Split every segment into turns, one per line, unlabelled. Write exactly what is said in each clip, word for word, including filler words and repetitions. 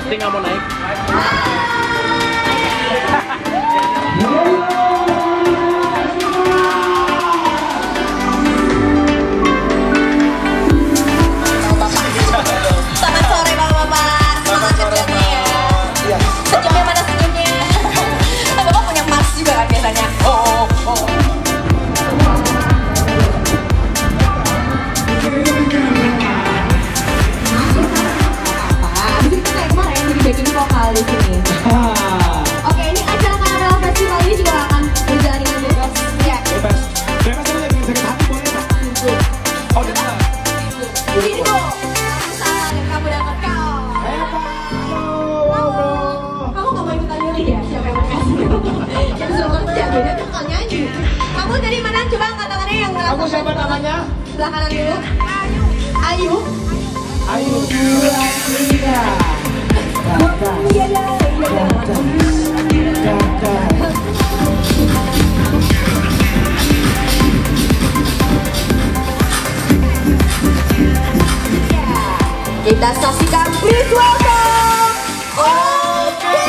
Pasti nggak mau naik.
Selamat sore bapak-bapak. Semangat kerjanya ya. Senyumnya mana senyumnya? Bapak punya mas juga kan biasanya. Oh, oh, oh. Backing vokal di sini. Oke, ini acara Canapella Festival ini juga akan berjalan dengan bebas. Ya.
Bebas. Bebas aja lagi sakit hati boleh nggak? Oh, udah.
Ini bu. Salah kamu dapat kau. Halo. Kamu nggak mau ikutan nyuri ya? Siapa yang makasih? Yang suruh kerja, beda tuh kalau nyanyi. Kamu dari mana? Coba angkat tangannya yang ngelakuin.
Kamu siapa namanya?
Sebelah kanan dulu. Ayu.
Ayu.
Dua, tiga. Kita saksikan, please welcome. Oke.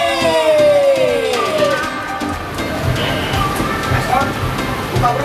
Buka bro.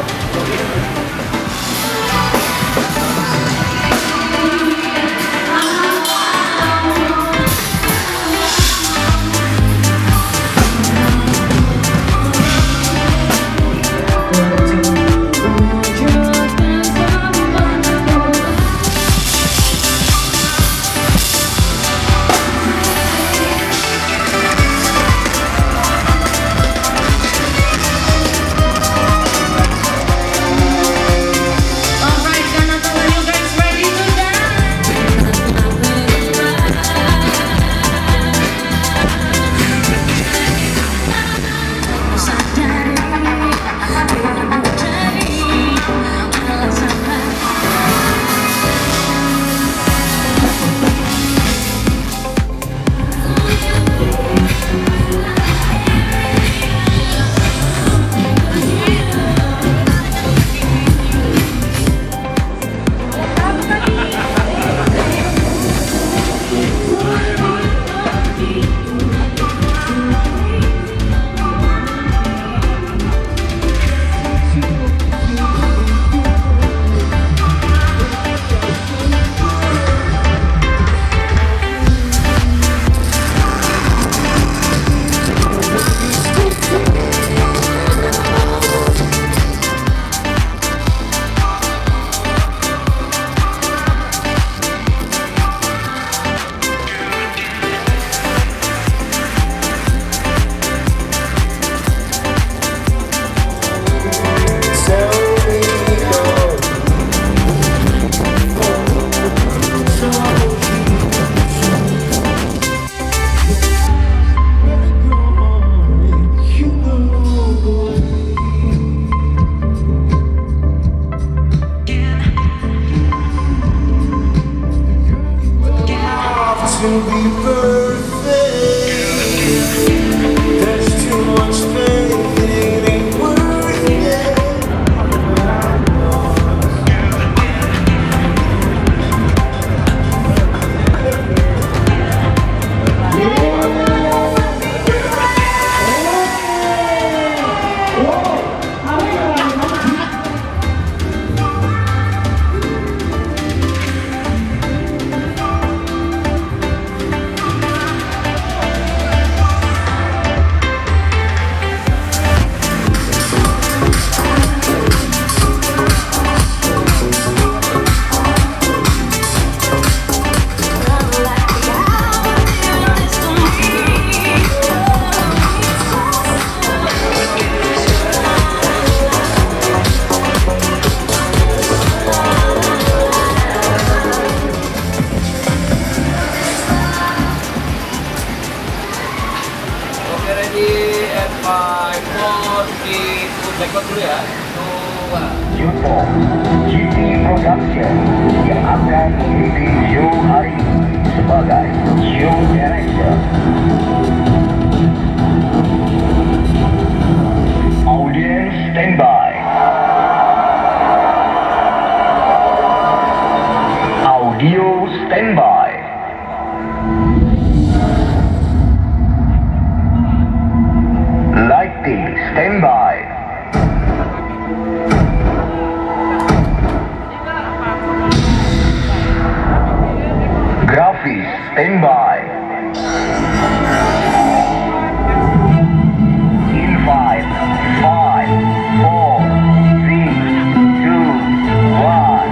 To be perfect, there's too much pain, it ain't worth it.
five, four, three, two, backwards dulu ya. Dua.
Jumbo G T Production yang akan mengisi show hari ini sebagai show director. Audience standby. Audio standby. stand by. In five, five, four, three, two, one.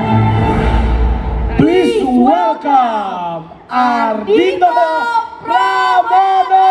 Please welcome Ardito Pramono.